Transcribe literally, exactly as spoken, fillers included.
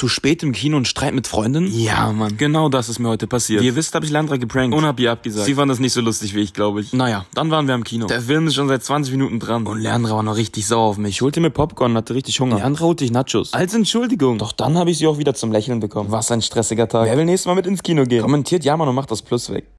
zu spät im Kino und Streit mit Freundin? Ja, Mann. Genau das ist mir heute passiert. Wie ihr wisst, habe ich Leandra geprankt. Und hab ihr abgesagt. Sie fand das nicht so lustig wie ich, glaube ich. Naja, dann waren wir im Kino. Der Film ist schon seit zwanzig Minuten dran. Und Leandra war noch richtig sauer auf mich. Ich holte mir Popcorn und hatte richtig Hunger. Leandra holte ich Nachos. Als Entschuldigung. Doch dann habe ich sie auch wieder zum Lächeln bekommen. Was ein stressiger Tag. Wer will nächstes Mal mit ins Kino gehen? Kommentiert ja, Mann, und macht das Plus weg.